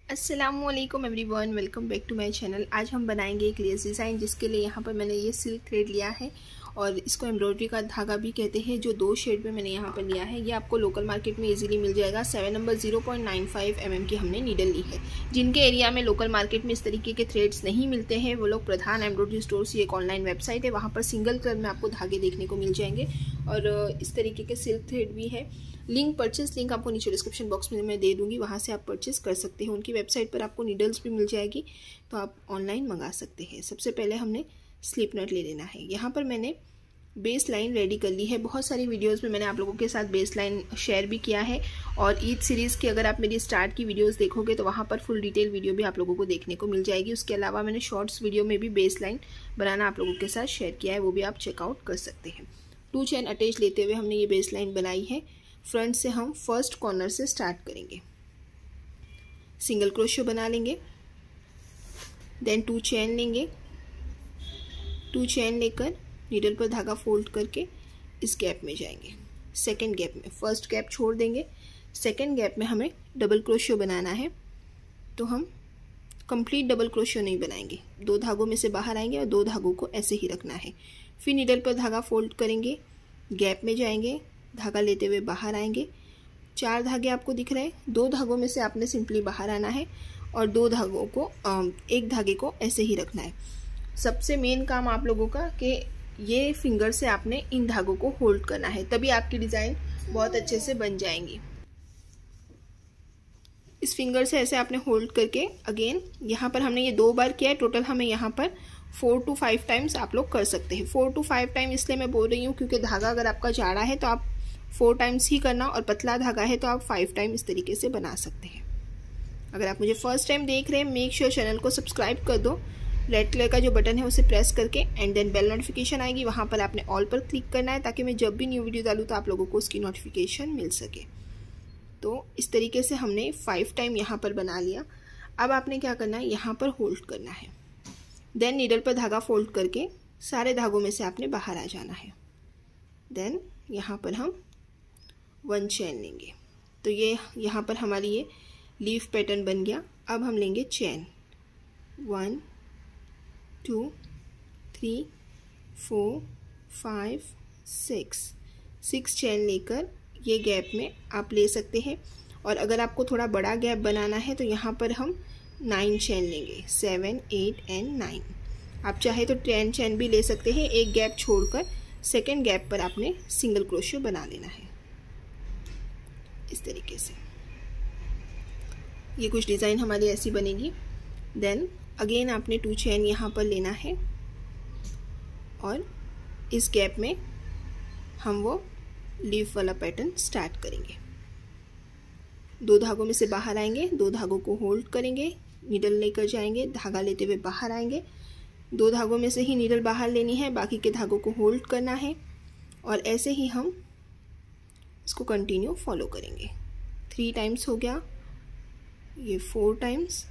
अस्सलामुअलैकुम everyone, welcome back to my channel. आज हम बनाएंगे एक लेस डिज़ाइन, जिसके लिए यहाँ पर मैंने ये सिल्क थ्रेड लिया है और इसको एम्ब्रॉयडरी का धागा भी कहते हैं, जो 2 शेड में मैंने यहाँ पर लिया है। ये आपको लोकल मार्केट में इजीली मिल जाएगा। 7 नंबर 0.95 mm की हमने नीडल ली है। जिनके एरिया में लोकल मार्केट में इस तरीके के थ्रेड्स नहीं मिलते हैं, वो लोग प्रधान एम्ब्रॉयडरी स्टोर्स, ये एक ऑनलाइन वेबसाइट है, वहाँ पर सिंगल कलर में आपको धागे देखने को मिल जाएंगे और इस तरीके के सिल्क थ्रेड भी है। परचेस लिंक आपको नीचे डिस्क्रिप्शन बॉक्स में मैं दे दूंगी, वहाँ से आप परचेस कर सकते हैं। उनकी वेबसाइट पर आपको नीडल्स भी मिल जाएगी, तो आप ऑनलाइन मंगा सकते हैं। सबसे पहले हमने स्लिप नट ले लेना है। यहाँ पर मैंने बेस लाइन रेडी कर ली है। बहुत सारी वीडियोस में मैंने आप लोगों के साथ बेस लाइन शेयर भी किया है और ईद सीरीज़ की अगर आप मेरी स्टार्ट की वीडियोस देखोगे तो वहाँ पर फुल डिटेल वीडियो भी आप लोगों को देखने को मिल जाएगी। उसके अलावा मैंने शॉर्ट्स वीडियो में भी बेस लाइन बनाना आप लोगों के साथ शेयर किया है, वो भी आप चेकआउट कर सकते हैं। 2 चेन अटैच लेते हुए हमने ये बेस लाइन बनाई है। फ्रंट से हम फर्स्ट कॉर्नर से स्टार्ट करेंगे, सिंगल क्रोशो बना लेंगे, देन 2 चेन लेंगे। 2 चेन लेकर नीडल पर धागा फोल्ड करके इस गैप में जाएंगे। सेकंड गैप में फर्स्ट गैप छोड़ देंगे, सेकंड गैप में हमें डबल क्रोशो बनाना है, तो हम कंप्लीट डबल क्रोशो नहीं बनाएंगे। 2 धागों में से बाहर आएंगे और 2 धागों को ऐसे ही रखना है। फिर नीडल पर धागा फोल्ड करेंगे, गैप में जाएंगे, धागा लेते हुए बाहर आएंगे। 4 धागे आपको दिख रहे हैं, 2 धागों में से आपने सिंपली बाहर आना है और 2 धागों को एक धागे को ऐसे ही रखना है। सबसे मेन काम आप लोगों का कि ये फिंगर से आपने इन धागों को होल्ड करना है, तभी आपकी डिजाइन बहुत अच्छे से बन जाएंगी। इस फिंगर से ऐसे आपने होल्ड करके अगेन यहाँ पर हमने ये 2 बार किया है। टोटल हमें यहाँ पर 4 to 5 टाइम्स आप लोग कर सकते हैं। 4 to 5 टाइम इसलिए मैं बोल रही हूँ क्योंकि धागा अगर आपका जाड़ा है तो आप 4 टाइम्स ही करना, और पतला धागा है तो आप 5 टाइम इस तरीके से बना सकते हैं। अगर आप मुझे फर्स्ट टाइम देख रहे हैं, मेक श्योर चैनल को सब्सक्राइब कर दो। रेड कलर का जो बटन है उसे प्रेस करके एंड देन बेल नोटिफिकेशन आएगी, वहाँ पर आपने ऑल पर क्लिक करना है, ताकि मैं जब भी न्यू वीडियो डालूँ तो आप लोगों को उसकी नोटिफिकेशन मिल सके। तो इस तरीके से हमने 5 टाइम यहाँ पर बना लिया। अब आपने क्या करना है, यहाँ पर होल्ड करना है, देन नीडल पर धागा फोल्ड करके सारे धागों में से आपने बाहर आ जाना है। देन यहाँ पर हम 1 चेन लेंगे, तो ये यहाँ पर हमारी ये लीफ पैटर्न बन गया। अब हम लेंगे चेन 1 2 3 4 5 6 चेन लेकर ये गैप में आप ले सकते हैं। और अगर आपको थोड़ा बड़ा गैप बनाना है तो यहाँ पर हम 9 चेन लेंगे, 7 8 एंड 9। आप चाहे तो 10 चेन भी ले सकते हैं। एक गैप छोड़कर सेकेंड गैप पर आपने सिंगल क्रोशो बना लेना है इस तरीके से। ये कुछ डिज़ाइन हमारी ऐसी बनेगी। देन अगेन आपने 2 चेन यहाँ पर लेना है और इस गैप में हम वो लीफ वाला पैटर्न स्टार्ट करेंगे। 2 धागों में से बाहर आएंगे, 2 धागों को होल्ड करेंगे, नीडल लेकर जाएंगे, धागा लेते हुए बाहर आएंगे। 2 धागों में से ही नीडल बाहर लेनी है, बाकी के धागों को होल्ड करना है और ऐसे ही हम इसको कंटिन्यू फॉलो करेंगे। 3 टाइम्स हो गया, ये 4 टाइम्स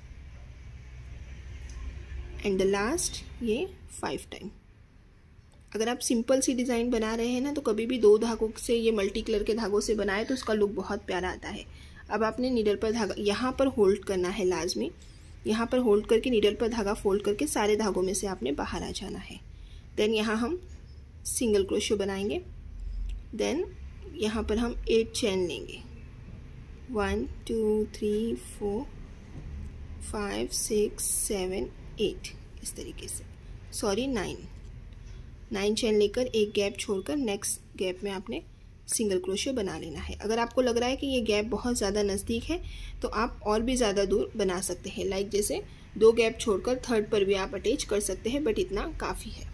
एंड द लास्ट ये 5 टाइम। अगर आप सिंपल सी डिज़ाइन बना रहे हैं ना, तो कभी भी 2 धागों से, ये मल्टी कलर के धागों से बनाए तो उसका लुक बहुत प्यारा आता है। अब आपने नीडल पर धागा यहाँ पर होल्ड करना है, लाजमी यहाँ पर होल्ड करके नीडल पर धागा फोल्ड करके सारे धागों में से आपने बाहर आ जाना है। देन यहाँ हम सिंगल क्रोशो बनाएंगे। देन यहाँ पर हम 8 चेन लेंगे, 1 2 3 4 5 6 7 8 इस तरीके से, सॉरी 9 चेन लेकर एक गैप छोड़कर नेक्स्ट गैप में आपने सिंगल क्रोशो बना लेना है। अगर आपको लग रहा है कि ये गैप बहुत ज़्यादा नज़दीक है तो आप और भी ज़्यादा दूर बना सकते हैं, लाइक जैसे 2 गैप छोड़कर थर्ड पर भी आप अटैच कर सकते हैं, बट इतना काफ़ी है।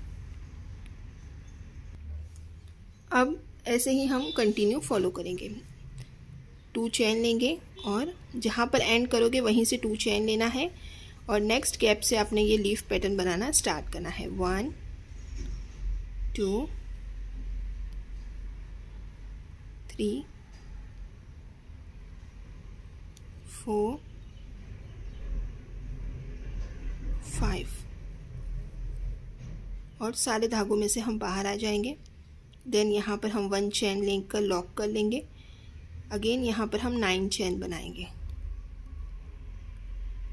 अब ऐसे ही हम कंटिन्यू फॉलो करेंगे। 2 चेन लेंगे और जहाँ पर एंड करोगे वहीं से 2 चेन लेना है और नेक्स्ट गैप से आपने ये लीफ पैटर्न बनाना स्टार्ट करना है। 1 2 3 4 5 और सारे धागों में से हम बाहर आ जाएंगे। देन यहाँ पर हम 1 चेन लेकर लॉक कर लेंगे। अगेन यहाँ पर हम 9 चेन बनाएंगे।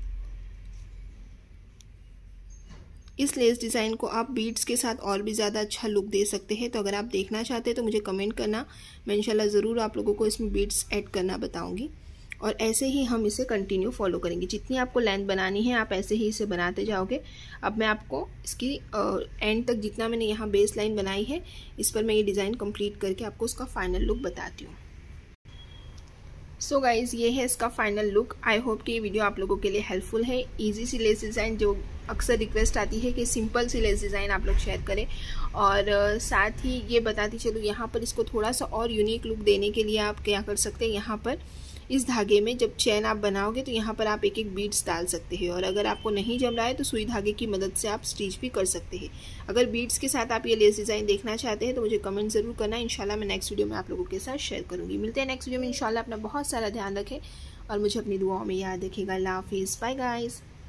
इस लेस डिज़ाइन को आप बीड्स के साथ और भी ज़्यादा अच्छा लुक दे सकते हैं। तो अगर आप देखना चाहते हैं तो मुझे कमेंट करना, मैं इंशाल्लाह ज़रूर आप लोगों को इसमें बीड्स ऐड करना बताऊंगी। और ऐसे ही हम इसे कंटिन्यू फॉलो करेंगे। जितनी आपको लेंथ बनानी है आप ऐसे ही इसे बनाते जाओगे। अब मैं आपको इसकी एंड तक जितना मैंने यहाँ बेस लाइन बनाई है इस पर मैं ये डिज़ाइन कंप्लीट करके आपको उसका फाइनल लुक बताती हूँ। सो गाइज़, ये है इसका फाइनल लुक। आई होप कि ये वीडियो आप लोगों के लिए हेल्पफुल है। इजी सी लेस डिज़ाइन, जो अक्सर रिक्वेस्ट आती है कि सिंपल सी लेस डिज़ाइन आप लोग शेयर करें। और साथ ही ये बताती चलूँ, यहाँ पर इसको थोड़ा सा और यूनिक लुक देने के लिए आप क्या कर सकते हैं, यहाँ पर इस धागे में जब चैन आप बनाओगे तो यहाँ पर आप एक एक बीड्स डाल सकते हैं। और अगर आपको नहीं जम रहा है तो सुई धागे की मदद से आप स्टिच भी कर सकते हैं। अगर बीड्स के साथ आप ये लेस डिज़ाइन देखना चाहते हैं तो मुझे कमेंट ज़रूर करना। इंशाल्लाह मैं नेक्स्ट वीडियो में आप लोगों के साथ शेयर करूँगी। मिलते हैं नेक्स्ट वीडियो में इंशाल्लाह। अपना बहुत सारा ध्यान रखें और मुझे अपनी दुआओं में याद रखिएगा। अल्लाह हाफिज़, बाय गाइज़।